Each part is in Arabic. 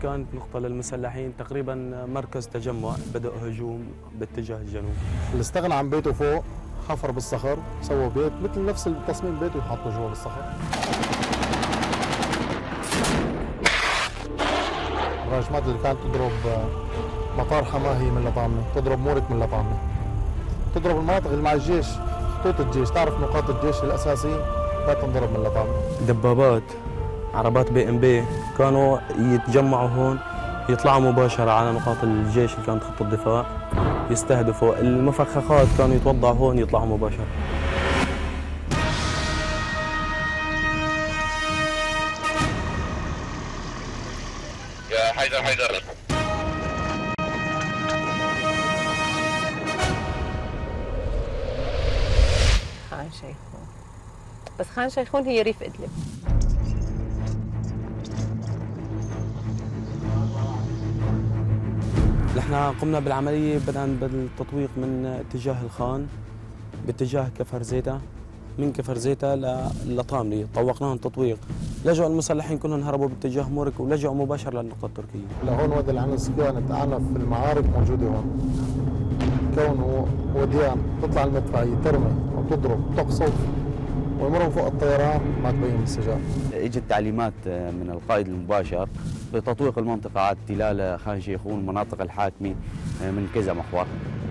كانت نقطة للمسلحين تقريبا مركز تجمع، بدأوا هجوم باتجاه الجنوب. اللي استغنى عن بيته فوق حفر بالصخر، سوى بيت مثل نفس التصميم بيته يحطه جوا بالصخر. الراجمات اللي كانت تضرب مطار حماه هي من لطامنة، تضرب مورك من لطامنة، تضرب المناطق اللي مع الجيش، خطوط الجيش، تعرف نقاط الجيش الأساسية لا تنضرب من لطامنة. دبابات، عربات BMW كانوا يتجمعوا هون، يطلعوا مباشرة على نقاط الجيش اللي كانت خط الدفاع، يستهدفوا المفخخات، كانوا يتوضعوا هون يطلعوا مباشرة. يا حيدر خان شيخون، بس خان شيخون هي ريف إدلب. نحن قمنا بالعملية بدءا بالتطويق من اتجاه الخان باتجاه كفر زيتا، من كفر زيتا لطاملي طوقناهم تطويق. لجأوا المسلحين كلهم هربوا باتجاه مورك ولجأوا مباشرة للنقطة التركية. لهون وادي العنز كانت أعنف المعارك موجودة هون. كونه وديان تطلع المدفعية ترمي وتضرب تقصف ويمروا فوق الطيران ما تبين السجال. اجت تعليمات من القائد المباشر بتطويق المنطقة على تلال خان شيخون المناطق الحاكمة من كذا محور.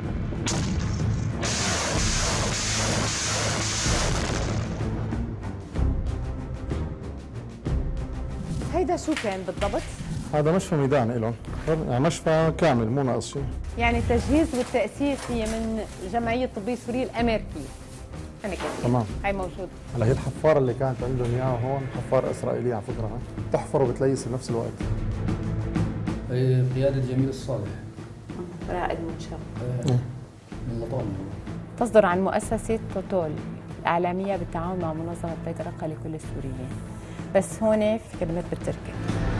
هيدا شو كان بالضبط؟ هذا مشفى ميدان إلهم، يعني مشفى كامل مو ناقص شيء. يعني التجهيز والتأسيس هي من الجمعية الطبية السورية الأمريكية. تمام. هاي موجود. هلا هي الحفارة اللي كانت عندهم اياها هون حفارة إسرائيلية على فكرة، تحفر وبتليس بنفس الوقت. قيادة جميل الصالح. رائد منشر. من لطامة. تصدر عن مؤسسة توتول الإعلامية بالتعاون مع منظمة بيت الرقة لكل السوريين. بس هون في كلمات بالتركي.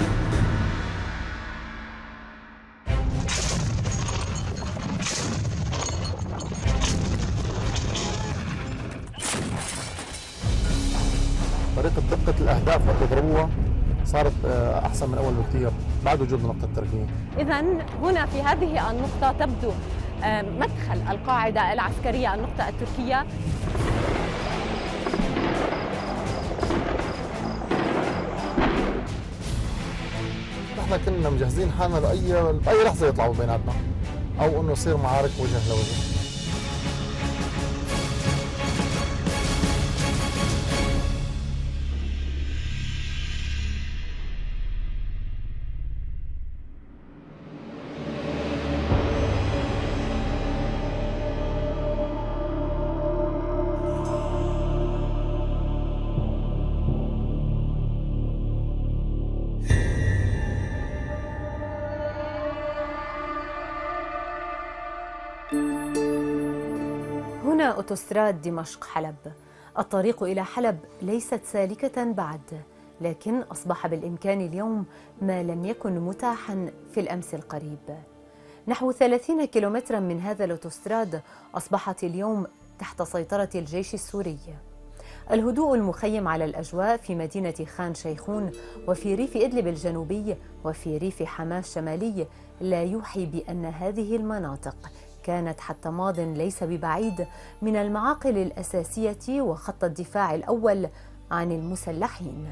طريقة دقة الأهداف اللي تضربوها صارت أحسن من أول بكثير بعد وجود النقطة التركية. إذا هنا في هذه النقطة تبدو مدخل القاعدة العسكرية النقطة التركية. نحن كنا مجهزين حالنا بأي لحظة يطلعوا بيناتنا أو إنه يصير معارك وجه لوجه. هنا أوتوستراد دمشق حلب. الطريق إلى حلب ليست سالكة بعد، لكن أصبح بالإمكان اليوم ما لم يكن متاحا في الأمس القريب. نحو 30 كيلومترا من هذا الأوتوستراد أصبحت اليوم تحت سيطرة الجيش السوري. الهدوء المخيم على الأجواء في مدينة خان شيخون وفي ريف إدلب الجنوبي وفي ريف حماة الشمالي لا يوحي بأن هذه المناطق كانت حتى ماض ليس ببعيد من المعاقل الأساسية وخط الدفاع الأول عن المسلحين.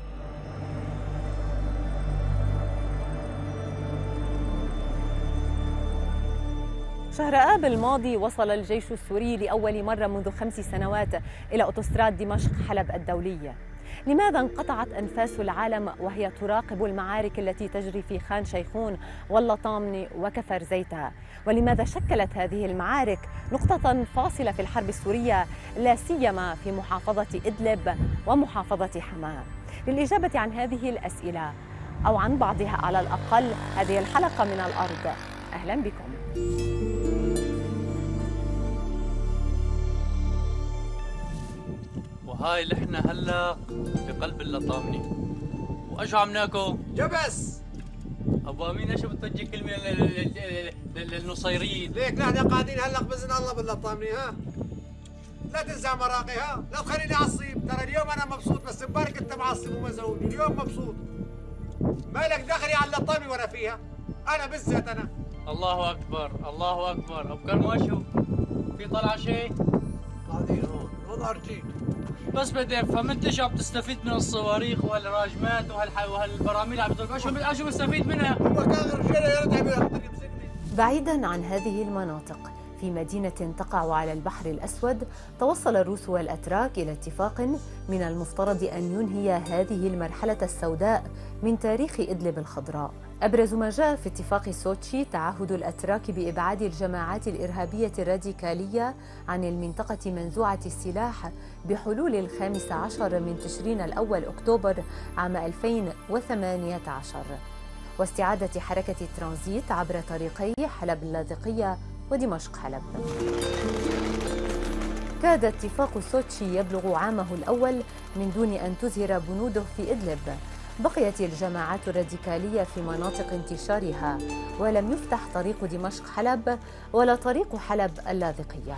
شهر آب الماضي وصل الجيش السوري لأول مرة منذ 5 سنوات إلى أوتوستراد دمشق حلب الدولية. لماذا انقطعت أنفاس العالم وهي تراقب المعارك التي تجري في خان شيخون واللطامنة وكفر زيتا؟ ولماذا شكلت هذه المعارك نقطة فاصلة في الحرب السورية لا سيما في محافظة إدلب ومحافظة حماة؟ للإجابة عن هذه الأسئلة أو عن بعضها على الأقل هذه الحلقة من الأرض. أهلا بكم. وهاي لحنا هلا بقلب اللطامنة واجو عم ناكل جبس. ابو امين شو بتوجه كلمه للنصيريين؟ ليك نحن قاعدين هلا باذن الله باللطامنة. ها لا تنزع مراقي، ها لا تخليني اعصب. ترى اليوم انا مبسوط، بس مبارك انت معصب ومزعوج. اليوم مبسوط. مالك دخلي على اللطامي وانا فيها؟ انا بالذات انا. الله اكبر الله اكبر، ابو كرم اشوف في طلع شيء؟ قاعدين هون ارجيك. بس بدي افهم انت شو عم تستفيد من الصواريخ وهالراجمات وهالبراميل عم تقول شو بستفيد منها؟ مكان رجاله يا ريت يمسكني. بعيداً عن هذه المناطق في مدينة تقع على البحر الأسود، توصل الروس والأتراك إلى اتفاق من المفترض أن ينهي هذه المرحلة السوداء من تاريخ إدلب الخضراء. أبرز ما جاء في اتفاق سوتشي تعهد الأتراك بإبعاد الجماعات الإرهابية الراديكالية عن المنطقة منزوعة السلاح بحلول 15 من تشرين الأول أكتوبر عام 2018، واستعادة حركة الترانزيت عبر طريقي حلب اللاذقية ودمشق حلب. كاد اتفاق سوتشي يبلغ عامه الأول من دون أن تزهر بنوده في إدلب. بقيت الجماعات الراديكالية في مناطق انتشارها، ولم يفتح طريق دمشق حلب ولا طريق حلب اللاذقية.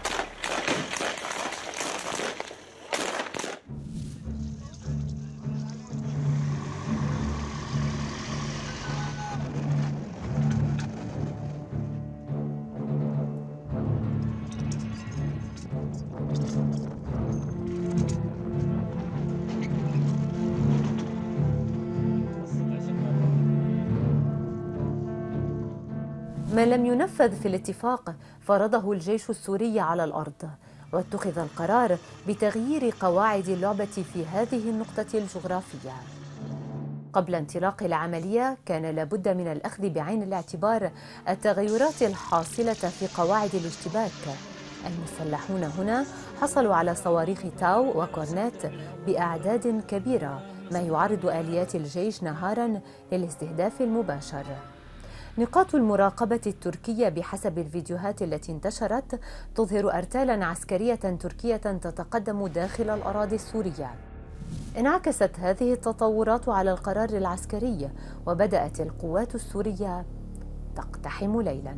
ما لم ينفذ في الاتفاق فرضه الجيش السوري على الأرض، واتخذ القرار بتغيير قواعد اللعبة في هذه النقطة الجغرافية. قبل انطلاق العملية كان لابد من الأخذ بعين الاعتبار التغيرات الحاصلة في قواعد الاشتباك. المسلحون هنا حصلوا على صواريخ تاو وكورنيت بأعداد كبيرة، ما يعرض آليات الجيش نهاراً للاستهداف المباشر. نقاط المراقبة التركية بحسب الفيديوهات التي انتشرت تظهر أرتالاً عسكرية تركية تتقدم داخل الأراضي السورية. انعكست هذه التطورات على القرار العسكري، وبدأت القوات السورية تقتحم ليلاً.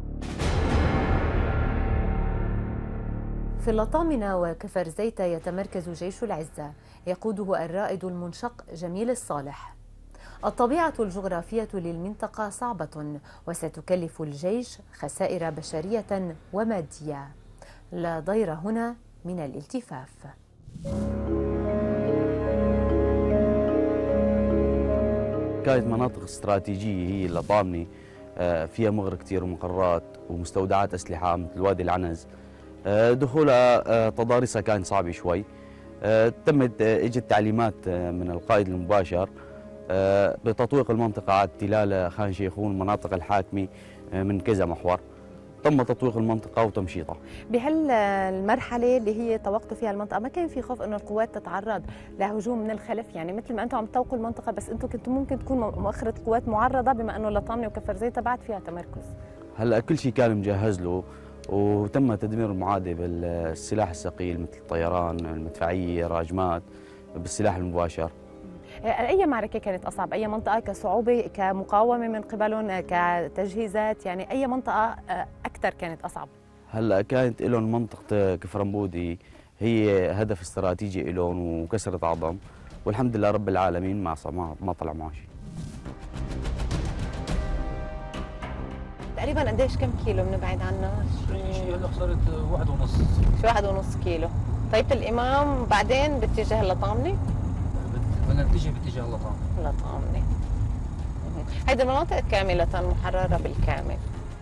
في اللطامنة وكفر زيتة يتمركز جيش العزة، يقوده الرائد المنشق جميل الصالح. الطبيعة الجغرافية للمنطقة صعبة، وستكلف الجيش خسائر بشرية ومادية. لا ضير هنا من الالتفاف. كانت مناطق استراتيجية هي اللطامنة، فيها مغر كتير ومقرات ومستودعات أسلحة مثل وادي العنز. دخولها تضاريسها كان صعب شوي. اجت تعليمات من القائد المباشر بتطويق المنطقة على تلال خان شيخون المناطق الحاكمة من كذا محور. تم تطويق المنطقة وتمشيطها. بهالمرحلة اللي هي طوقتوا فيها المنطقة ما كان في خوف انه القوات تتعرض لهجوم من الخلف؟ يعني مثل ما انتم عم تطوقوا المنطقة، بس انتم كنتوا ممكن تكون مؤخرة القوات معرضة بما انه اللطامنة وكفر زيتة بعد فيها تمركز. هلا كل شيء كان مجهز له، وتم تدمير المعادي بالسلاح الثقيل مثل الطيران، المدفعية، راجمات، بالسلاح المباشر. أي معركة كانت أصعب؟ أي منطقة كصعوبة كمقاومة من قبلهم كتجهيزات؟ يعني أي منطقة أكثر كانت أصعب؟ هلا كانت لهم منطقة كفرنبودي هي هدف استراتيجي لهم وكسرة عظم، والحمد لله رب العالمين ما طلع معه شيء. تقريبا قديش كم كيلو بنبعد عنه؟ شيء هلا صارت 1.5. شو 1.5 كيلو. طيب الإمام بعدين باتجاه اللطامنة؟ بدنا نتجه باتجاه اللطامنة. هيدي المناطق كاملة محررة بالكامل.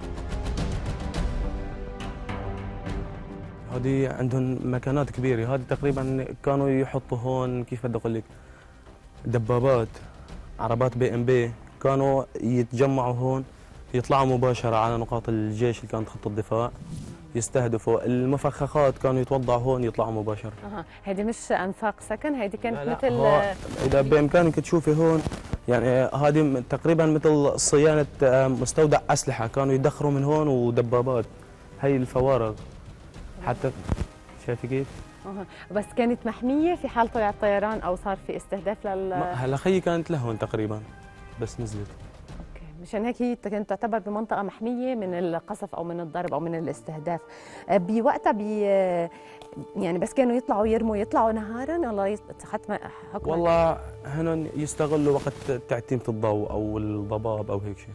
هذه عندهم مكانات كبيرة، هذه تقريبا كانوا يحطوا هون كيف بدي أقول لك دبابات، عربات BMW، كانوا يتجمعوا هون يطلعوا مباشرة على نقاط الجيش اللي كانت خط الدفاع، يستهدفوا المفخخات، كانوا يتوضعوا هون يطلعوا مباشرة. هيدي مش أنفاق سكن، هيدي كانت لا مثل إذا بإمكانك تشوفي هون، يعني هذه تقريبا مثل صيانة مستودع أسلحة، كانوا يدخروا من هون ودبابات، هي الفوارغ حتى شايفي كيف؟ بس كانت محمية في حال طلع الطيران أو صار في استهداف هلا خيي كانت لهون تقريبا بس نزلت. اوكي مشان هيك هي كانت تعتبر بمنطقة محمية من القصف أو من الضرب أو من الاستهداف. بوقتها يعني بس كانوا يطلعوا نهارا ولا حتما حكما؟ والله هن يستغلوا وقت تعتيمة الضوء أو الضباب أو هيك شيء.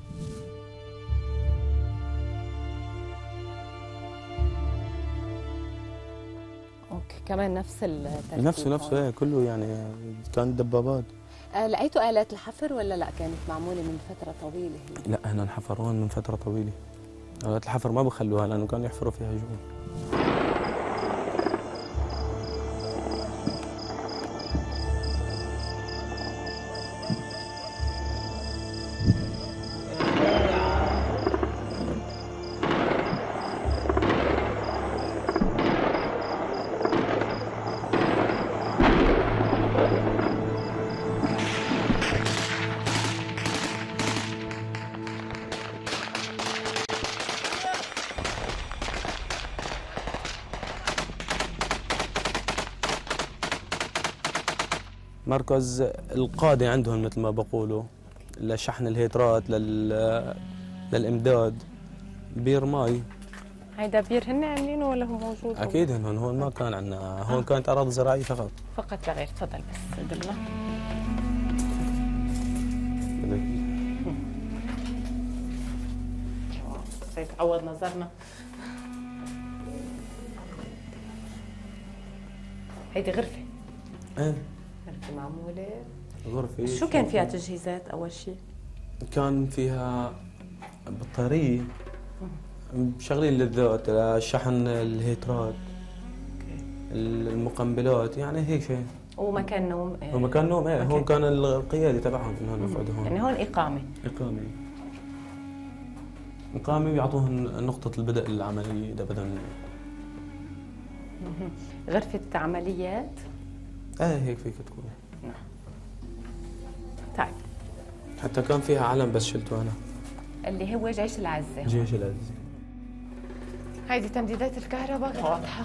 اوكي كمان نفس الترتيب نفسه ايه كله يعني كان دبابات. لقيتوا آلات الحفر ولا لا كانت معمولة من فترة طويلة هي؟ لا هنا حفروها من فترة طويلة. آلات الحفر ما بخلوها لأنه كانوا يحفروا فيها جوا. مركز القادة عندهم مثل ما بقولوا لشحن الهيدرات للإمداد. بير ماي. هيدا بير هن عاملينه ولا هو موجود؟ أكيد هن هون ما كان عندنا، هون كانت أراضي زراعية فقط. فقط لا غير. تفضل بس قدمنا. يتعوض نظرنا. هيدي غرفة. ايه غرفة معمولة. غرفة. شو كان فيها تجهيزات أول شيء؟ كان فيها بطارية شغلين للذات لشحن الهيترات المقنبلات يعني هيك شيء. ومكان نوم. ومكان نوم ايه هون كان القيادي تبعهم انهم يقعدوا هون. يعني هون إقامة. إقامة بيعطوهم نقطة البدء للعملية إذا بدهم. غرفة عمليات؟ هيك فيك تكون. نعم. طيب. حتى كان فيها علم بس شلته أنا. اللي هو جيش العزة. جيش العزة. هيدي تمديدات الكهرباء واضحة.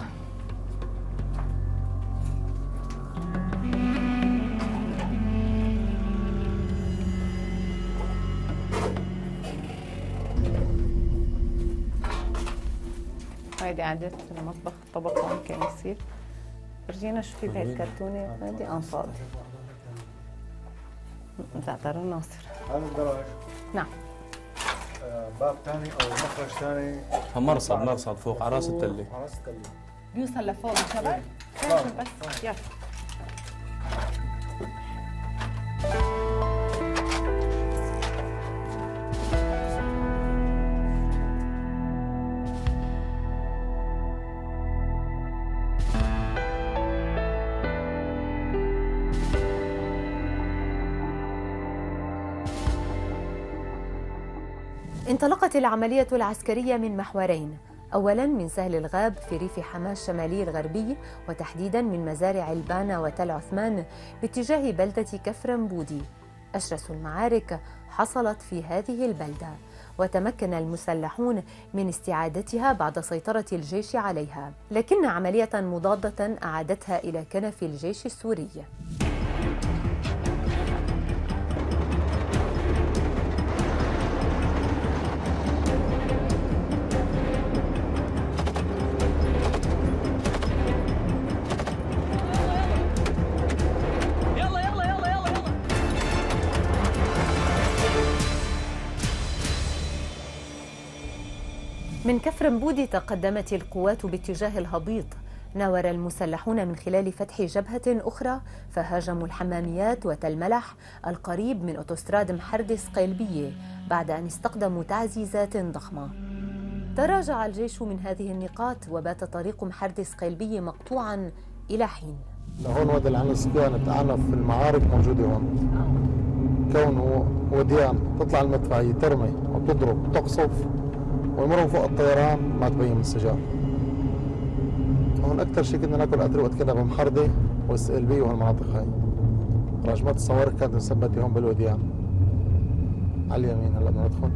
هيدي عادة المطبخ. الطبق هون كان يصير. فرجينا شو في بهي الكرتونة. هيدي أنفاض. زعتر الناصر. هذا الدراج. نعم. باب ثاني او مخرج ثاني. مرصد فوق على راس التلة. بيوصل لفوق الجبل؟ بس يلا. انطلقت العملية العسكرية من محورين، أولاً من سهل الغاب في ريف حماة الشمالي الغربي، وتحديداً من مزارع البانة وتل عثمان باتجاه بلدة كفرنبودي. أشرس المعارك حصلت في هذه البلدة، وتمكن المسلحون من استعادتها بعد سيطرة الجيش عليها، لكن عملية مضادة أعادتها إلى كنف الجيش السوري. من كفرنبودي تقدمت القوات باتجاه الهبيط. ناور المسلحون من خلال فتح جبهة أخرى، فهاجموا الحماميات وتل ملح القريب من أوتوستراد محردس قيلبية بعد أن استقدموا تعزيزات ضخمة. تراجع الجيش من هذه النقاط، وبات طريق محردس قيلبية مقطوعا إلى حين. لهون وادي العنز كانت أعنف المعارك موجودة هون. كونه وديان تطلع المدفعية ترمي وتضرب وتقصف ويمروا فوق الطيران ما تبين من السجار. هون أكثر شيء كنا ناكل قدر وقت كنا بمحردة والسقلبية وهالمناطق هاي. راجمات الصواريخ كانت مثبتة هون بالوديان. على اليمين هلا بدنا ندخل.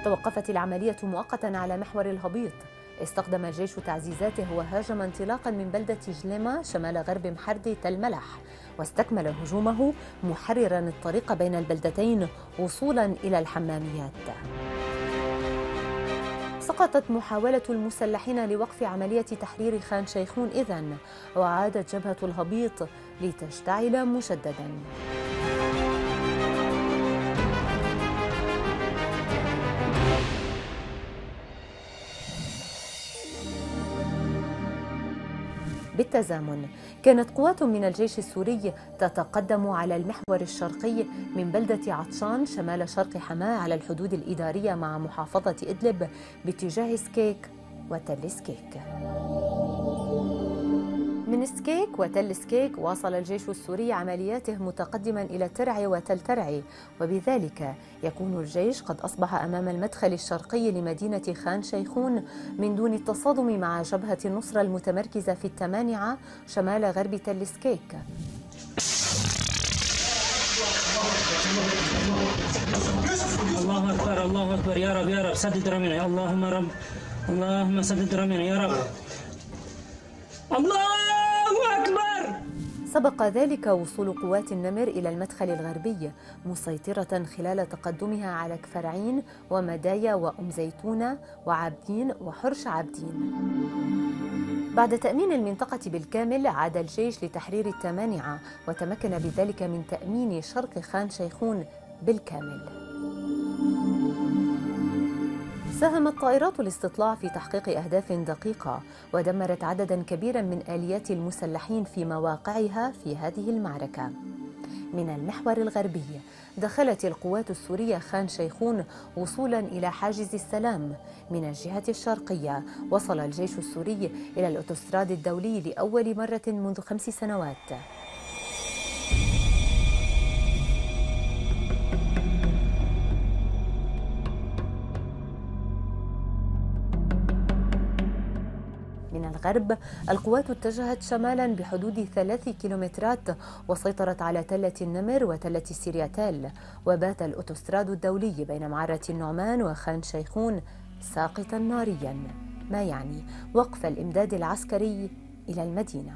توقفت العملية مؤقتا على محور الهبيط. استخدم الجيش تعزيزاته وهاجم انطلاقا من بلدة جليمة شمال غرب محردي تل ملح، واستكمل هجومه محررا الطريق بين البلدتين وصولا إلى الحماميات. سقطت محاولة المسلحين لوقف عملية تحرير خان شيخون إذن، وعادت جبهة الهبيط لتشتعل مجددا. بالتزامن كانت قوات من الجيش السوري تتقدم على المحور الشرقي من بلدة عطشان شمال شرق حماة على الحدود الإدارية مع محافظة إدلب باتجاه سكيك وتل سكيك. من سكيك وتل سكيك واصل الجيش السوري عملياته متقدما إلى ترعي وتل ترعي، وبذلك يكون الجيش قد أصبح أمام المدخل الشرقي لمدينة خان شيخون من دون التصادم مع جبهة النصرة المتمركزة في التمانعة شمال غرب تل سكيك. الله أكبر الله أكبر، يا رب يا رب سدد رمينا، اللهم رب اللهم سدد رمينا يا رب، الله أكبر. سبق ذلك وصول قوات النمر إلى المدخل الغربي مسيطرة خلال تقدمها على كفرعين ومدايا وأم زيتونة وعابدين وحرش عابدين. بعد تأمين المنطقة بالكامل عاد الجيش لتحرير التمانعة، وتمكن بذلك من تأمين شرق خان شيخون بالكامل. ساهمت طائرات الاستطلاع في تحقيق أهداف دقيقة، ودمرت عدداً كبيراً من آليات المسلحين في مواقعها في هذه المعركة. من المحور الغربي دخلت القوات السورية خان شيخون وصولاً إلى حاجز السلام. من الجهة الشرقية وصل الجيش السوري إلى الأوتوستراد الدولي لأول مرة منذ 5 سنوات. من الغرب القوات اتجهت شمالا بحدود 3 كيلومترات وسيطرت على تلة النمر وتلة سيرياتيل، وبات الأوتوستراد الدولي بين معرة النعمان وخان شيخون ساقطا ناريا، ما يعني وقف الإمداد العسكري إلى المدينة.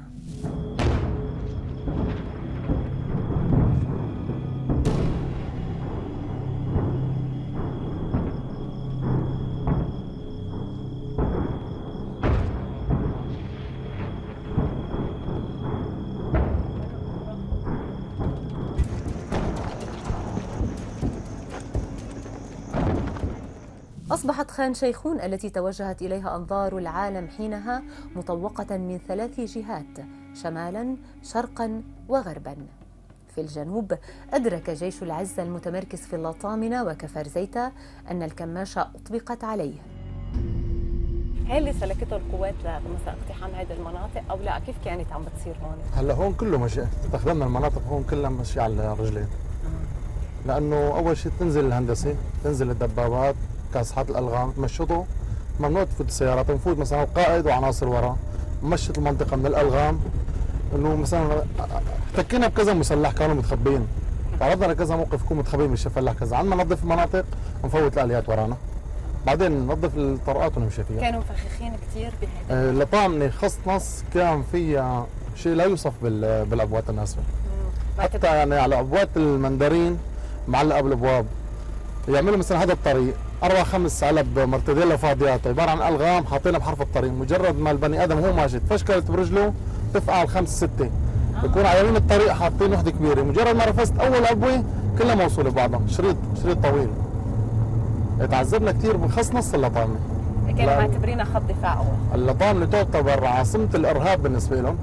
أصبحت خان شيخون التي توجهت إليها أنظار العالم حينها مطوقة من 3 جهات، شمالاً شرقاً وغرباً. في الجنوب أدرك جيش العزة المتمركز في اللطامنة وكفر زيتة أن الكماشة أطبقت عليه. هل اللي سلكته القوات مثلا اقتحام هذه المناطق أو لا؟ كيف كانت عم بتصير هون؟ هلا هون كله ماشي، استخدمنا المناطق هون كلها ماشي على رجلين، لأنه أول شيء تنزل الهندسة، تنزل الدبابات، كاسحات الألغام، تمشطوا، ممنوع تفوت السيارات، نفوت مثلا القائد وعناصر ورا، نمشط المنطقة من الألغام، إنه مثلا احتكينا بكذا مسلح كانوا متخبين، تعرضنا لكذا موقف يكونوا متخبين من الشفلاح كذا، عندنا ننظف المناطق ونفوت الآليات ورانا، بعدين ننظف الطرقات ونمشي فيها. كانوا مفخخين كثير بهذا اللطامنة خص نص كان فيها شيء لا يوصف بالأبوات الناسفة، حتى يعني على أبوات المندرين معلقة بالأبواب، يعملوا مثلا هذا الطريق 4-5 علب مرتديلا فاضيات عباره عن الغام حاطينها بحرف الطريق، مجرد ما البني ادم هو ماشي تفشكلت برجله تفقع 5-6 بكون على يمين الطريق حاطين وحده كبيره، مجرد ما رفست اول عبوه كلها موصوله ببعضها، شريط طويل. تعذبنا كثير بخص نص اللطامه. كانوا معتبرينها خط دفاع اول. اللطامه تعتبر عاصمه الارهاب بالنسبه لهم.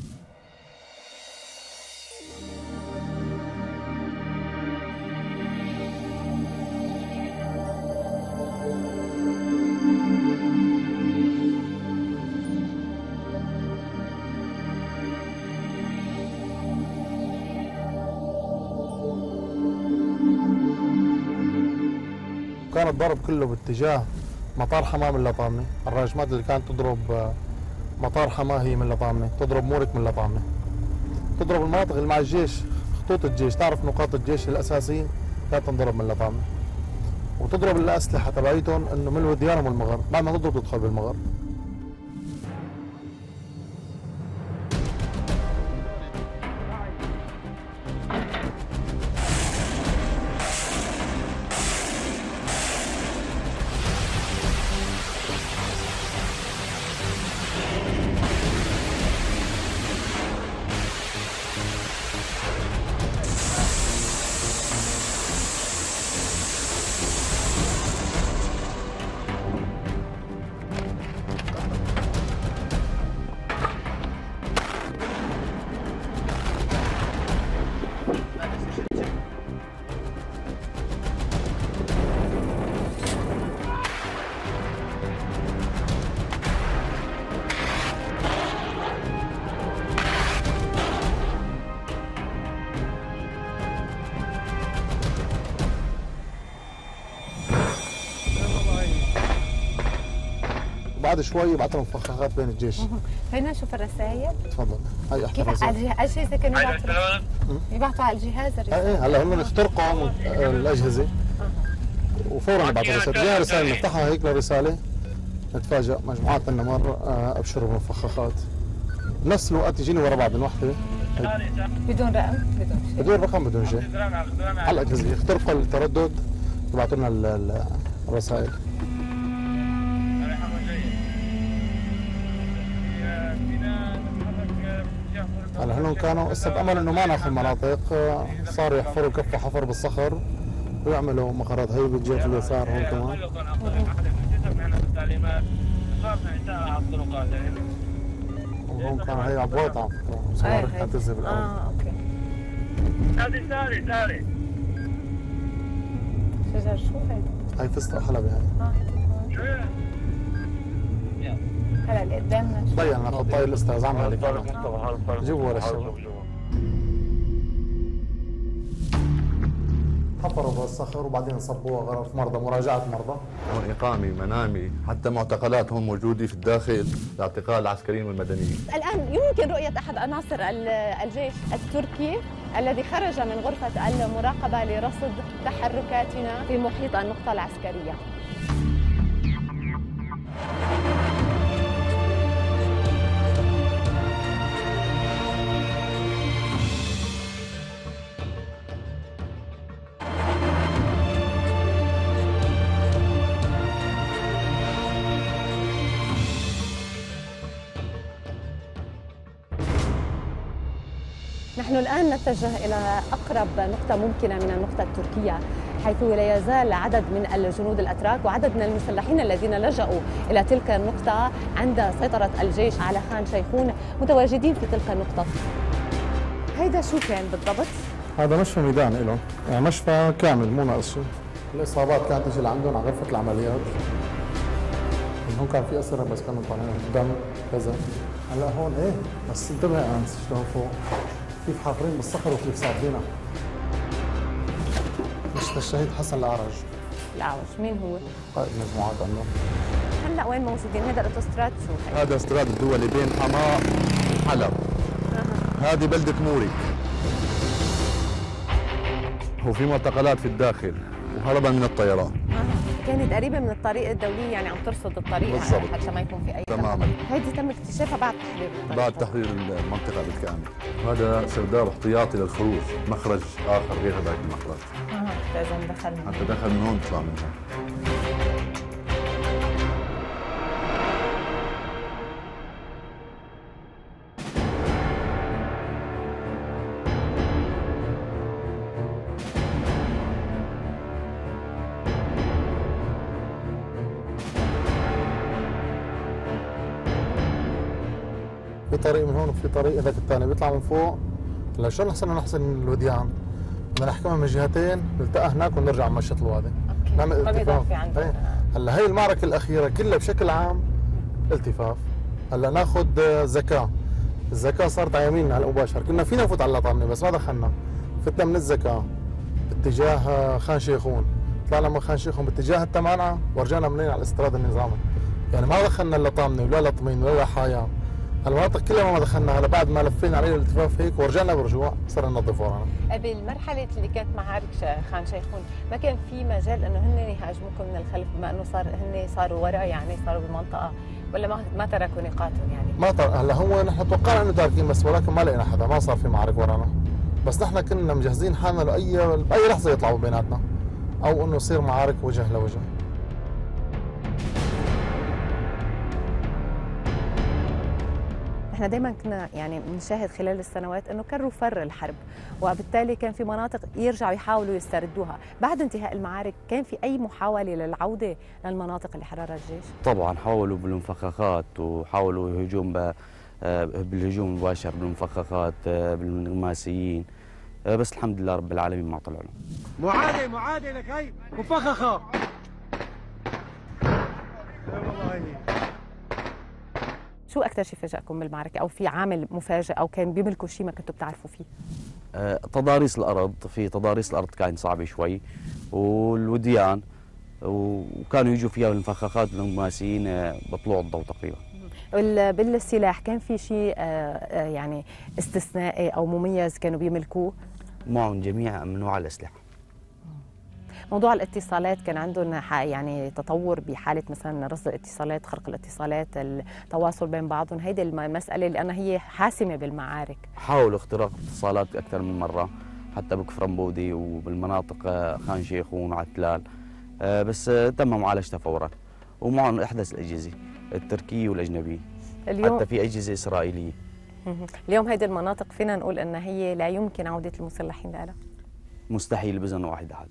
كان الضرب كله باتجاه مطار حماه من اللطامنة، الراجمات اللي كانت تضرب مطار حماه هي من اللطامنة، تضرب مورك من اللطامنة، تضرب المناطق اللي مع الجيش، خطوط الجيش، تعرف نقاط الجيش الأساسية كانت تنضرب من اللطامنة. وتضرب الاسلحه تبعيتهم انه من الوديان ومن المغر، بعد ما تضرب تدخل بالمغر. بعد شوي بعت لهم فخاخات بين الجيش. خلينا نشوف الرسائل. تفضل. هاي احلى كيف رسائل. على الاجهزه كانوا يبعثوا على الجهاز الرسائل؟ ايه هلا هم اخترقوا الاجهزه وفورا بعثوا رسائل، جاء رسائل نفتحها هيك للرساله نتفاجئ مجموعات من النمر ابشروا بالفخاخات. بنفس الوقت يجيني ورا بعض من وحده بدون رقم بدون شيء، بدون رقم بدون شيء على الاجهزه، يخترقوا التردد يبعثوا لنا الرسائل. هلا هنن كانوا هسه بامل انه ما ناخذ مناطق، صاروا يحفروا كفه حفر بالصخر ويعملوا مقرات. هي بالجهه اليسار هون كمان. وهون كان هي عبوات عم فكره صواريخ كانت تنزل بالارض. اوكي. ساري شجر شو هي فستق حلبي هي. هلا اللي قدامنا ضيعنا خطاي الاستاذ عمل اللي كانوا جيبوا ولا الشباب. حفروا بالصخر وبعدين صبوها غرف مرضى، مراجعه مرضى. هون اقامي منامي حتى معتقلات هون موجوده في الداخل لاعتقال العسكريين والمدنيين. الان يمكن رؤيه احد عناصر الجيش التركي الذي خرج من غرفه المراقبه لرصد تحركاتنا في محيط النقطه العسكريه. نحن الآن نتجه إلى أقرب نقطة ممكنة من النقطة التركية، حيث لا يزال عدد من الجنود الأتراك وعدد من المسلحين الذين لجأوا إلى تلك النقطة عند سيطرة الجيش على خان شيخون متواجدين في تلك النقطة. هيدا شو كان بالضبط؟ هذا مشفى ميدان لهم، يعني مشفى كامل مو ناقص شيء. الإصابات كانت تجي لعندهم على غرفة العمليات. هون كان في أسرة بس كانوا طالعين دم كذا. هلا هون إيه بس انتبه يا أنس شلون فوق. كيف حافرين بالصخر وكيف صابينها. مش الشهيد حسن الأعرج. الأعرج مين هو؟ قائد مجموعات عنه. هلا وين موجودين؟ هذا الاوتوستراد شو؟ هذا استراد الدولي بين حماة وحلب. هذه بلدة مورك. وفي معتقلات في الداخل وهربا من الطيران. كانت قريبة من الطريق الدولي، يعني عم ترصد الطريق بالضبط. حتى ما يكون في أي تماما. هيدي تم اكتشافها بعد تحرير الطريق. بعد تحرير المنطقة بالكامل. هذا سرداب احتياطي للخروج، مخرج آخر غير هذاك المخرج. إذا دخلنا. حتى دخل من هون طلع من هون. في طريق من هون وفي طريق هذاك الثاني بيطلع من فوق. هلا شلون نحسن الوديان؟ بدنا نحكمها من جهتين، نلتقى هناك ونرجع نمشط الوادي. نعمل التفاف. هلا هي المعركة الأخيرة كلها بشكل عام التفاف. هلا ناخذ زكاة. الزكاة صارت على يميننا على المباشر، كنا فينا نفوت على اللطامنة بس ما دخلنا. فتنا من الزكاة باتجاه خان شيخون، طلعنا من خان شيخون باتجاه التمانعة ورجعنا منين على الاستراد النظامي. يعني ما دخلنا اللطامنة ولا لطمين ولا حايا. المناطق كلها ما دخلنا هلا بعد ما لفينا عليه الالتفاف هيك ورجعنا برجوع صرنا ننظف ورانا. قبل مرحلة اللي كانت معارك خان شيخون ما كان في مجال انه هن يهاجموكم من الخلف بما انه هن صاروا ورا يعني صاروا بالمنطقة ولا ما تركوا نقاطهم يعني؟ ما هلا هو نحن توقعنا انه تاركين بس ولكن ما لقينا حدا ما صار في معارك ورانا. بس نحن كنا مجهزين حالنا بأي لحظة يطلعوا بيناتنا او انه يصير معارك وجه لوجه. احنا دائما كنا يعني بنشاهد خلال السنوات انه كروا فر الحرب وبالتالي كان في مناطق يرجعوا يحاولوا يستردوها، بعد انتهاء المعارك كان في اي محاوله للعوده للمناطق اللي حررها الجيش؟ طبعا حاولوا بالمفخخات وحاولوا بالهجوم المباشر بالمفخخات بالانغماسيين، بس الحمد لله رب العالمين ما طلعوا. معادي لك هي مفخخه. شو أكثر شيء فاجأكم بالمعركة أو في عامل مفاجئ أو كان بيملكوا شيء ما كنتوا بتعرفوا فيه؟ تضاريس الأرض، في تضاريس الأرض كانت صعبة شوي والوديان وكانوا يجوا فيها المفخخات والانغماسيين بطلوع الضوء تقريبا. بالسلاح كان في شيء يعني استثنائي أو مميز كانوا بيملكوه؟ معهم جميع أنواع الأسلحة. موضوع الاتصالات كان عندهم يعني تطور بحاله مثلا رصد الاتصالات، خرق الاتصالات، التواصل بين بعضهم، هيدي المساله لانها هي حاسمه بالمعارك. حاولوا اختراق اتصالات اكثر من مره حتى بكفرنبودي وبالمناطق خان شيخون وعتلال، بس تم معالجتها فورا ومعهم احدث الاجهزه التركيه والاجنبيه، حتى في اجهزه اسرائيليه. اليوم هيدي المناطق فينا نقول ان هي لا يمكن عوده المسلحين لها؟ مستحيل بإذن واحد أحد.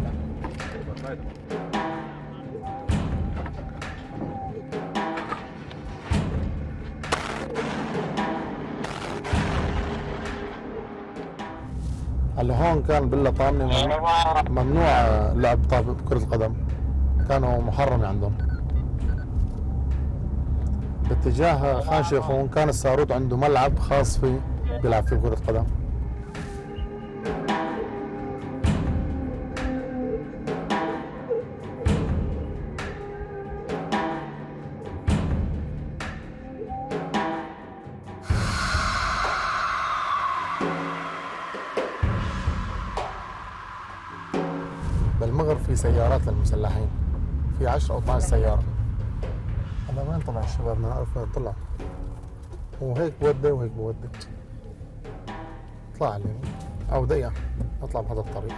هلا هون كان باللطامنة ممنوع لعب كرة القدم، كانوا محرمة عندهم. باتجاه خان شيخون كان الساروت عنده ملعب خاص فيه بيلعب فيه كرة قدم. بالمغرب في سيارات للمسلحين، في 10 أو 12 سيارة. هلا وين طلع الشباب؟ ما نعرف وين طلع. وهيك بودي وهيك بودي. اطلع على اليمين أو ضيق، اطلع بهذا الطريق.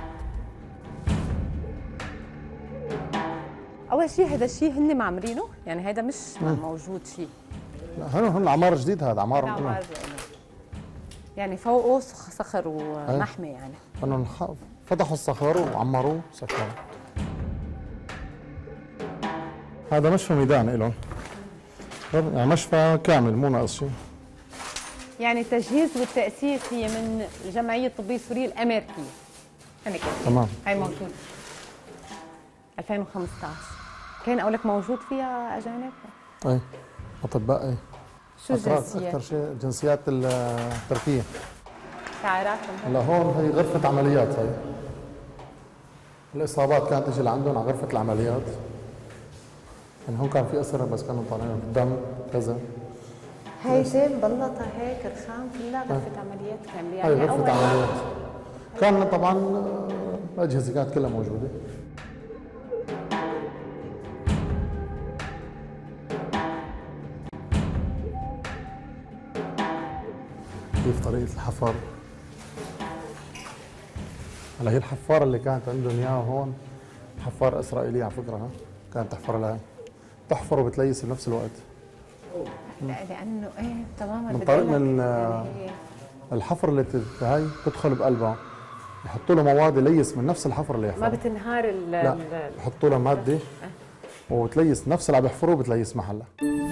أول شيء هذا الشيء هن معمرينه؟ يعني هذا مش موجود شيء. لا هن عمار جديد، هذا عمار يعني فوقه صخر ومحمي يعني. انه فتحوا الصخر وعمروه سكروا. هذا مشفى ميدان إلهم، يعني مشفى كامل مو ناقص شيء. يعني التجهيز والتأسيس هي من الجمعية الطبية السورية الأمريكية. تمام. هاي موجودة 2015. كان أولك موجود فيها أجانب؟ اي أطباء. اي شو الجنسيات؟ أكثر شيء الجنسيات التركية. شعاراتهم؟ هلا هون هي غرفة عمليات. هي الإصابات كانت تجي لعندهم على غرفة العمليات. يعني هون كان في أسرة بس كانوا طالعين الدم كذا. هاي زي مبلطة هيك رخام كلها غرفة عمليات كاملة يعني. هاي غرفة عمليات. كان طبعا الأجهزة كانت كلها موجودة. كيف طريقة الحفر؟ هلا هي الحفارة اللي كانت عندهم اياها هون حفارة إسرائيلية على فكرة. كانت تحفر لها، تحفر وبتليس بنفس الوقت. لا لأنه ايه تماما من طريق من الحفر اللي هاي تدخل بقلبها يحطوا له مواد يليس من نفس الحفر اللي يحفر. ما بتنهار لا يحطوا له مادة وتليس نفس اللي عم يحفروه بتليس محلها.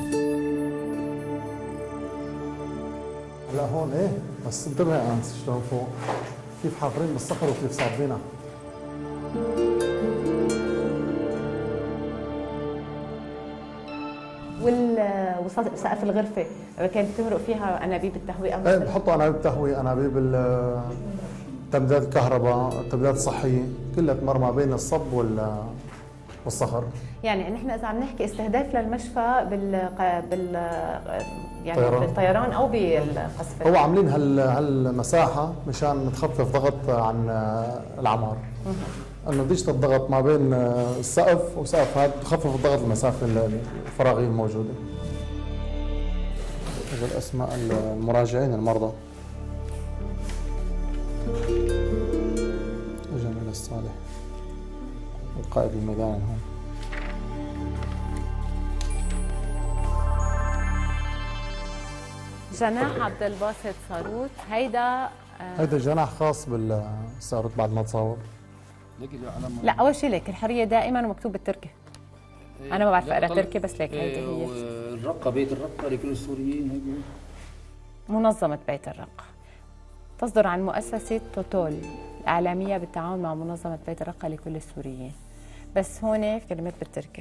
هلا هون ايه بس انتبه يا انس شلون فوق كيف حافرين بالصخر وكيف صابينها. وسقف الغرفة كانت تمرق فيها أنابيب التهوية؟ ايه بحطوا أنابيب التهوية، أنابيب تمديدات الكهرباء، التمديدات الصحية، كلها تمر ما بين الصب والصخر. يعني نحن اذا عم نحكي استهداف للمشفى بالطيران او بالقصف، هو عاملين هالمساحه مشان تخفف ضغط عن العمار، انه بديش الضغط ما بين السقف وسقف هذا، تخفف الضغط المسافه الفراغيه الموجوده. هذه اسماء المراجعين المرضى. جميل الصالح القائد الميدان هون. جناح عبد الباسط صاروت، هيدا جناح خاص بالصاروت بعد ما تصاوب. لا اول شيء لك الحريه دائما ومكتوب بالتركي. انا ما بعرف اقرا تركي بس لك هيدي هي الرقه، بيت الرقه لكل السوريين. هيك منظمه بيت الرقه تصدر عن مؤسسه توتول الاعلاميه بالتعاون مع منظمه بيت الرقه لكل السوريين، بس هون في كلمات بالتركي.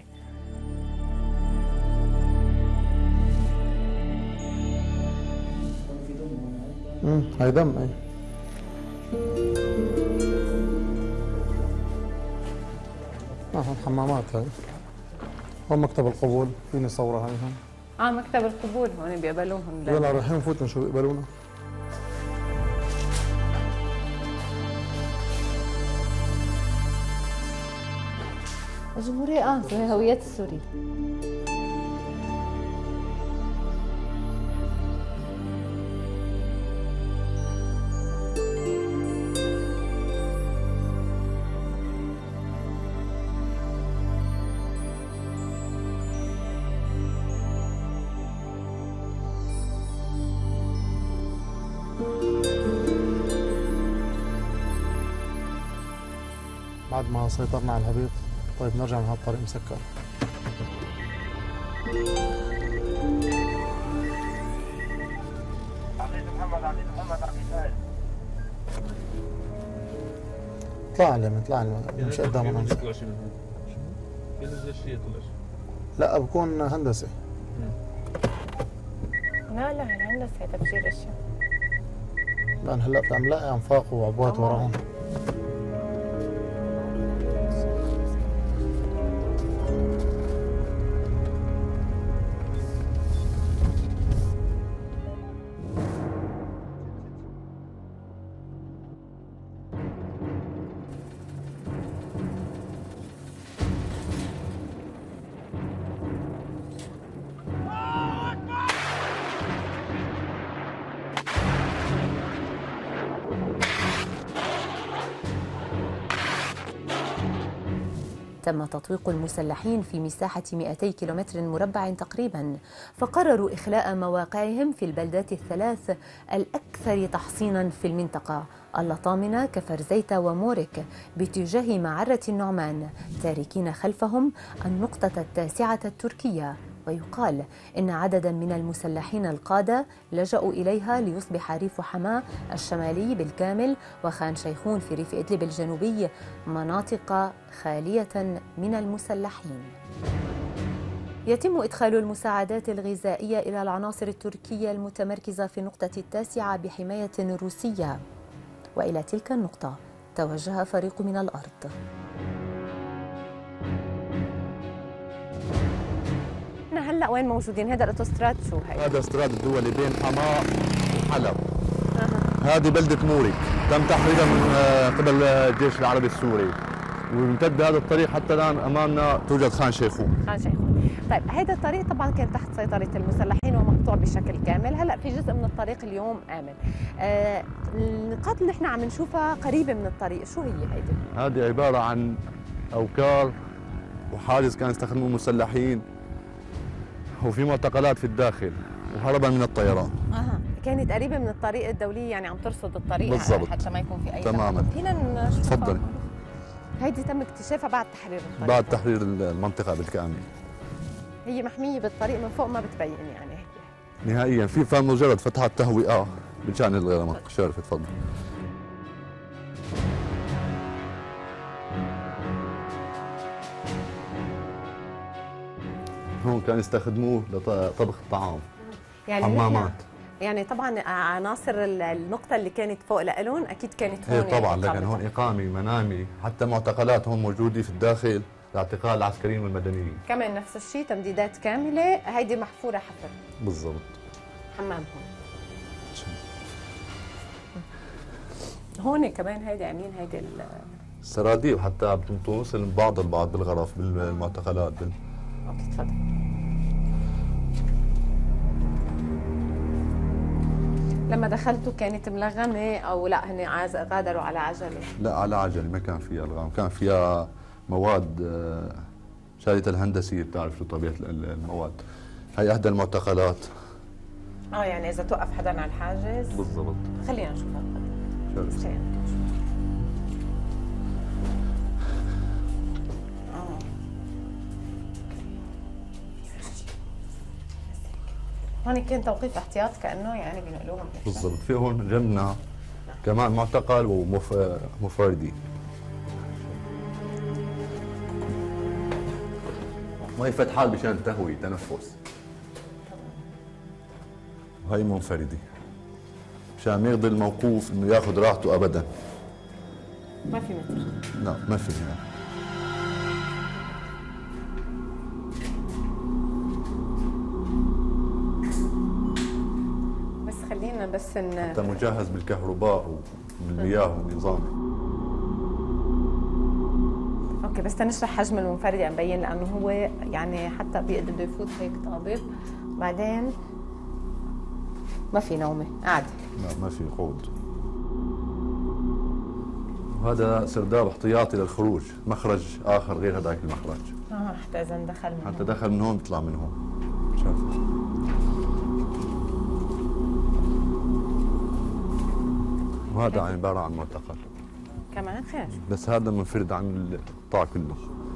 هاي دم. اي الحمامات هاي. هون مكتب القبول، فيني صورة هاي هون. مكتب القبول هون بيقبلوهم. يلا رايحين نفوت نشوف بيقبلونا. الجمهورية هويات السوري. بعد ما سيطرنا على الهبيط، طيب نرجع من هالطريق مسكر. اطلع اليمين، اطلع اليمين، مش قدامنا. لا بكون هندسي. لا الهندسة تفجير اشياء. لان هلا في عم انفاق وعبوات وراهم. تم تطويق المسلحين في مساحة 200 كيلومتر مربع تقريبا، فقرروا إخلاء مواقعهم في البلدات الثلاث الأكثر تحصينا في المنطقة، اللطامنة، كفر زيتة ومورك، باتجاه معرة النعمان، تاركين خلفهم النقطة 9 التركية. ويقال إن عددا من المسلحين القادة لجأوا إليها ليصبح ريف حماة الشمالي بالكامل وخان شيخون في ريف إدلب الجنوبي مناطق خالية من المسلحين. يتم إدخال المساعدات الغذائية إلى العناصر التركية المتمركزة في النقطة 9 بحماية روسية، وإلى تلك النقطة توجه فريق من الأرض. هلا وين موجودين؟ هذا الاوتوستراد شو هي؟ هذا استراد الدولي بين حماة وحلب. هذه بلدة مورك تم تحريرها من قبل الجيش العربي السوري، ويمتد هذا الطريق حتى الان امامنا توجد خان شيخون. خان شيخون. طيب هذا الطريق طبعا كان تحت سيطرة المسلحين ومقطوع بشكل كامل، هلا في جزء من الطريق اليوم آمن. النقاط اللي نحن عم نشوفها قريبة من الطريق شو هي هيدي؟ هذه عبارة عن أوكار وحاجز كان يستخدموه المسلحين، وفي معتقلات في الداخل وهربا من الطيران. كانت قريبة من الطريق الدولي، يعني عم ترصد الطريق بالضبط حتى ما يكون في أي تماما. فينا نشوفها؟ تفضلي. هيدي تم اكتشافها بعد تحرير الطريق. بعد تحرير المنطقة بالكامل. هي محمية بالطريق من فوق ما بتبين يعني هيك. نهائيا في فمجرد فتحات تهوية بجانب الغرامة. شرف تفضل. هون كان يستخدموه لطبخ الطعام. يعني حمامات. يعني طبعا عناصر النقطة اللي كانت فوق لإلهم أكيد كانت هون. طبعا يعني لكن هون إقامي منامي، حتى معتقلات هون موجودة في الداخل لاعتقال العسكريين والمدنيين. كمان نفس الشيء، تمديدات كامله، هيدي محفوره حفر بالضبط. حمام هون كمان هيدي عاملين هيدي السراديب حتى بتوصل من بعض البعض بالغرف بالمعتقلات اوكي تفضل. لما دخلتوا كانت ملغمه او لا هن غادروا على عجله؟ لا على عجله، ما كان فيها الغام، كان فيها مواد شهاده الهندسيه، بتعرف شو طبيعه المواد. هي احدى المعتقلات. يعني اذا توقف حدا على الحاجز بالضبط. خلينا نشوف هالقد. هون كان توقيف احتياط كانه يعني بينقلوهم بالضبط. في هون جنبنا كمان معتقل ومفردي. مي فتحات مشان تهوية تنفس. وهي منفردة مشان ما يرضي الموقوف انه ياخذ راحته ابدا. ما في متر؟ لا ما في هنا. خلينا بس حتى مجهز بالكهرباء والمياه والنظام. اوكي بس تنشرح حجم المنفرد يعني مبين لانه هو يعني حتى بيقدر يفوت هيك طابق بعدين ما في نومه عادي. لا ما في قود. وهذا سرداب احتياطي للخروج، مخرج اخر غير هذاك المخرج. حتى اذا دخل من حتى دخل من هون بيطلع من هون. شايف؟ وهذا عبارة عن معتقل كمان خير، بس هذا منفرد عن القطاع كله.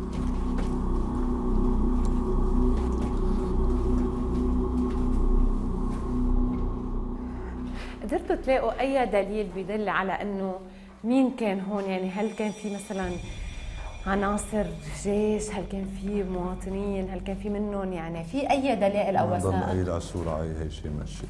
قدرتوا تلاقوا أي دليل بيدل على أنه مين كان هون؟ يعني هل كان في مثلا عناصر جيش؟ هل كان في مواطنين؟ هل كان في منهم يعني في أي دلائل أو وسائل؟ ضمن أي الصورة هي شيء ماشي.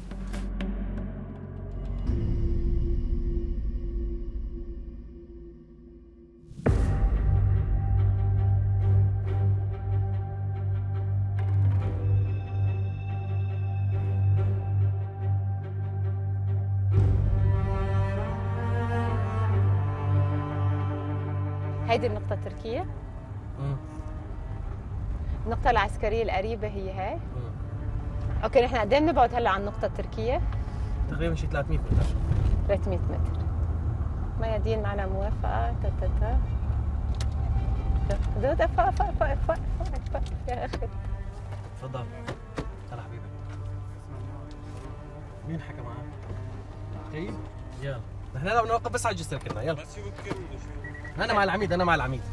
هيدي النقطة التركية؟ النقطة العسكرية القريبة هي هاي؟ اوكي نحن قد ايه بنبعد هلا عن النقطة التركية؟ تقريبا شي 300 متر. 300 متر. ميادين معنا موافقة فوق يا اخي. تفضل. هلا حبيبي. مين حكى معك؟ طيب يلا نحن هلا بنوقف بس على الجسر كنا يلا. بس يوكلوني شوي. انا مع العميد انا مع العميد.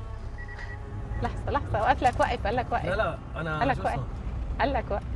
لحظة وقف لك وقف قال لك وقف. لا انا قال لك وقف. قال لك وقف.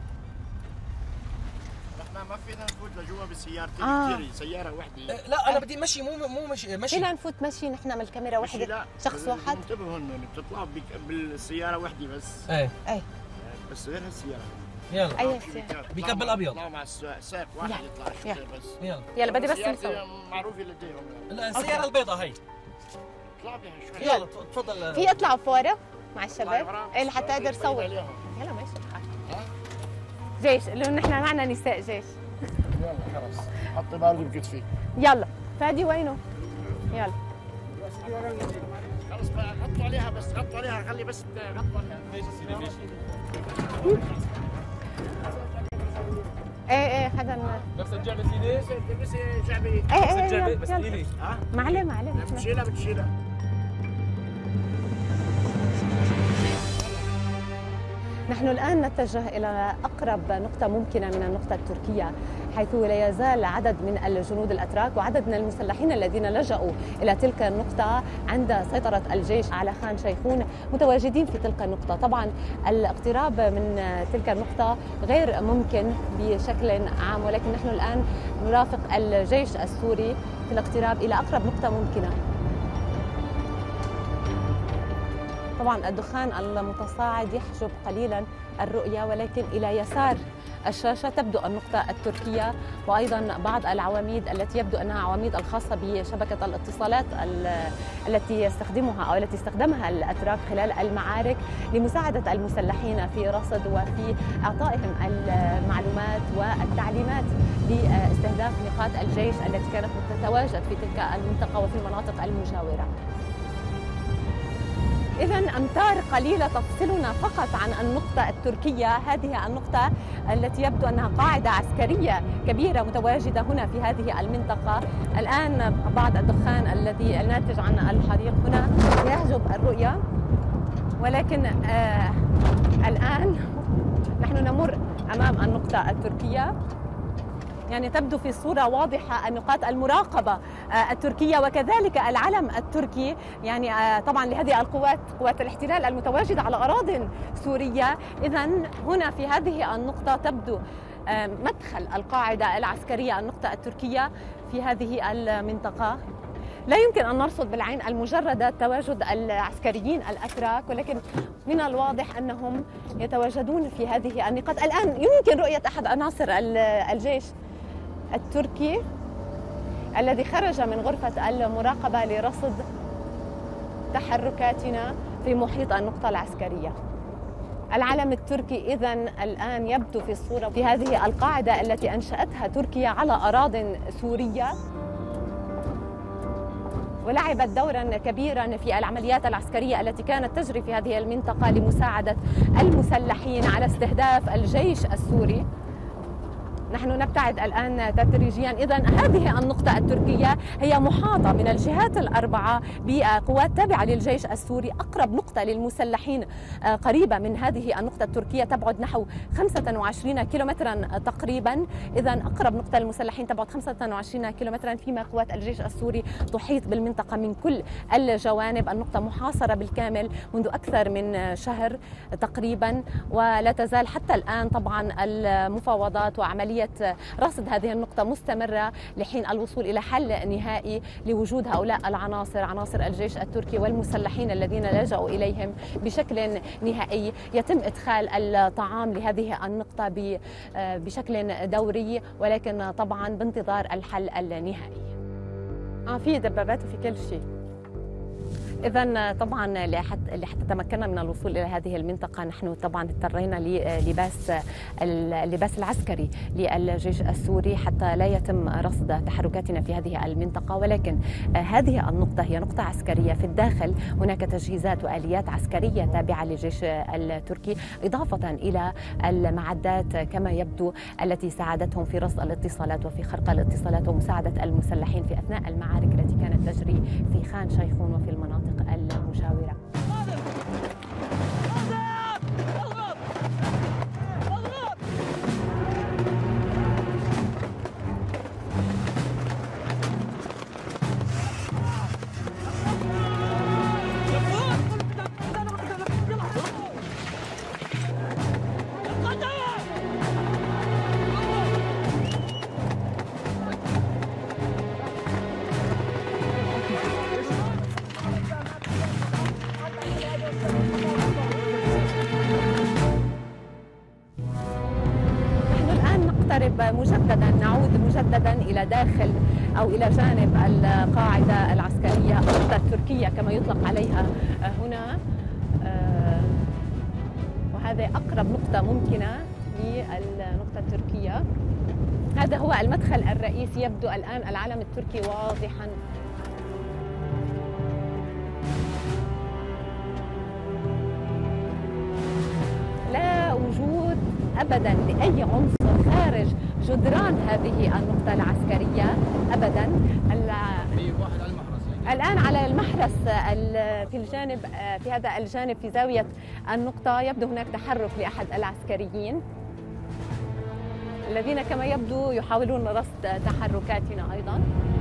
احنا ما فينا نفوت لجوا بسيارتين كثير، سيارة وحدة. لا انا بدي مشي مو مشي. فينا نفوت مشي نحن من الكاميرا وحدة شخص واحد. انتبهوا انه بتطلعوا بالسيارة وحدة بس. ايه بس غير هالسيارة. يلا اي سيارة؟ بكب الابيض. يطلعوا مع السائق واحد يطلع بس. يلا بدي بس نصور. معروفة لديهم. لا السيارة البيضاء هي. اطلع بها شوي. يلا تفضل. في اطلعوا فورا مع الشباب ايه لحتى اقدر صور. يلا ماشي الحال. جيش اللي نحن معنا نساء جيش. يلا خلص حطي بالي بكتفي. يلا فادي وينه؟ يلا خلص غطوا عليها بس غطوا عليها خلي بس غطوا عليها. ماشي سيدي ماشي. ايه حدا نفس الجعبة سيدي؟ بس جعبي. نفس الجعبة بس ليلي. معلم بتشيلها. نحن الآن نتجه إلى أقرب نقطة ممكنة من النقطة التركية، حيث لا يزال عدد من الجنود الأتراك وعدد من المسلحين الذين لجأوا إلى تلك النقطة عند سيطرة الجيش على خان شيخون متواجدين في تلك النقطة. طبعا الاقتراب من تلك النقطة غير ممكن بشكل عام، ولكن نحن الآن نرافق الجيش السوري في الاقتراب إلى أقرب نقطة ممكنة. طبعا الدخان المتصاعد يحجب قليلا الرؤية، ولكن إلى يسار الشاشة تبدو النقطة التركية، وأيضا بعض العواميد التي يبدو أنها عواميد الخاصة بشبكة الاتصالات التي يستخدمها أو التي استخدمها الأتراك خلال المعارك لمساعدة المسلحين في رصد وفي إعطائهم المعلومات والتعليمات لاستهداف نقاط الجيش التي كانت تتواجد في تلك المنطقة وفي المناطق المجاورة. إذن أمتار قليلة تفصلنا فقط عن النقطة التركية، هذه النقطة التي يبدو أنها قاعدة عسكرية كبيرة متواجدة هنا في هذه المنطقة. الآن بعض الدخان الذي الناتج عن الحريق هنا يحجب الرؤية، ولكن الآن نحن نمر أمام النقطة التركية، يعني تبدو في صورة واضحة النقاط المراقبة التركية وكذلك العلم التركي، يعني طبعا لهذه القوات، قوات الاحتلال المتواجدة على أراضٍ سورية. إذن هنا في هذه النقطة تبدو مدخل القاعدة العسكرية النقطة التركية في هذه المنطقة. لا يمكن أن نرصد بالعين المجردة تواجد العسكريين الأتراك، ولكن من الواضح أنهم يتواجدون في هذه النقاط. الآن يمكن رؤية أحد عناصر الجيش التركي الذي خرج من غرفة المراقبة لرصد تحركاتنا في محيط النقطة العسكرية. العلم التركي إذن الآن يبدو في الصورة في هذه القاعدة التي أنشأتها تركيا على أراضٍ سورية، ولعبت دورا كبيرا في العمليات العسكرية التي كانت تجري في هذه المنطقة لمساعدة المسلحين على استهداف الجيش السوري. نحن نبتعد الآن تدريجيا. إذن هذه النقطة التركية هي محاطة من الجهات الأربعة بقوات تابعة للجيش السوري. أقرب نقطة للمسلحين قريبة من هذه النقطة التركية تبعد نحو 25 كيلومترا تقريبا. إذن أقرب نقطة للمسلحين تبعد 25 كيلومترا، فيما قوات الجيش السوري تحيط بالمنطقة من كل الجوانب. النقطة محاصرة بالكامل منذ أكثر من شهر تقريبا، ولا تزال حتى الآن طبعا المفاوضات وعملية رصد هذه النقطة مستمرة لحين الوصول إلى حل نهائي لوجود هؤلاء العناصر، عناصر الجيش التركي والمسلحين الذين لجأوا إليهم بشكل نهائي. يتم إدخال الطعام لهذه النقطة بشكل دوري، ولكن طبعا بانتظار الحل النهائي. في دبابات وفي كل شيء. إذن طبعا لحتى تمكنا من الوصول إلى هذه المنطقة نحن طبعا اضطرينا اللباس العسكري للجيش السوري حتى لا يتم رصد تحركاتنا في هذه المنطقة. ولكن هذه النقطة هي نقطة عسكرية في الداخل، هناك تجهيزات وآليات عسكرية تابعة للجيش التركي، إضافة إلى المعدات كما يبدو التي ساعدتهم في رصد الاتصالات وفي خرق الاتصالات ومساعدة المسلحين في أثناء المعارك التي كانت تجري في خان شيخون وفي المناطق المجاورة. نعود مجددا إلى داخل أو إلى جانب القاعدة العسكرية النقطة التركية كما يطلق عليها هنا، وهذا أقرب نقطة ممكنة للنقطة التركية. هذا هو المدخل الرئيسي. يبدو الآن العلم التركي واضحا. لا وجود أبدا لأي عنصر خارج جدران هذه النقطة العسكرية أبدا. الآن على المحرس في الجانب، في هذا الجانب في زاوية النقطة يبدو هناك تحرك لأحد العسكريين الذين كما يبدو يحاولون رصد تحركاتنا أيضا.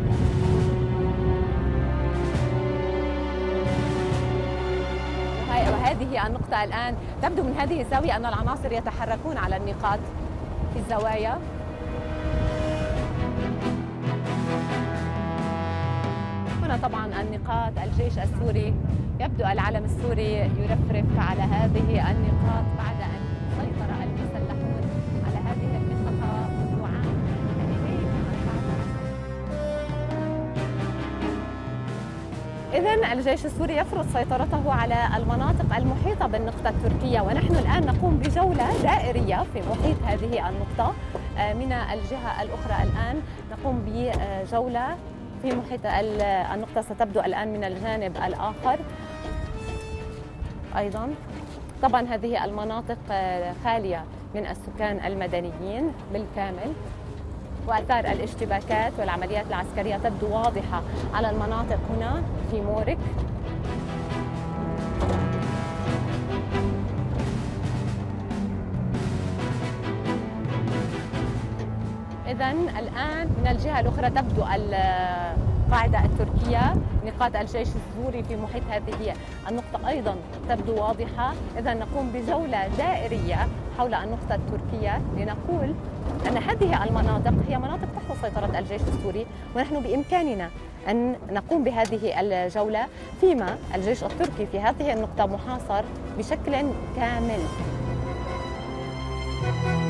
وهذه النقطة الآن تبدو من هذه الزاوية أن العناصر يتحركون على النقاط في الزوايا. هنا طبعا النقاط الجيش السوري يبدو العلم السوري يرفرف على هذه النقاط بعد أن سيطر المسلحون على هذه المنطقة منذ عام. إذن الجيش السوري يفرض سيطرته على المناطق المحيطة بالنقطة التركية، ونحن الآن نقوم بجولة دائرية في محيط هذه النقطة. من الجهة الأخرى الآن نقوم بجولة في محيط النقطة، ستبدو الآن من الجانب الآخر أيضا. طبعا هذه المناطق خالية من السكان المدنيين بالكامل، وآثار الاشتباكات والعمليات العسكرية تبدو واضحة على المناطق هنا في مورك. إذن الآن من الجهة الأخرى تبدو القاعدة التركية، نقاط الجيش السوري في محيط هذه النقطة أيضا تبدو واضحة. إذن نقوم بجولة دائرية حول النقطة التركية لنقول أن هذه المناطق هي مناطق تحت سيطرة الجيش السوري، ونحن بإمكاننا أن نقوم بهذه الجولة فيما الجيش التركي في هذه النقطة محاصر بشكل كامل.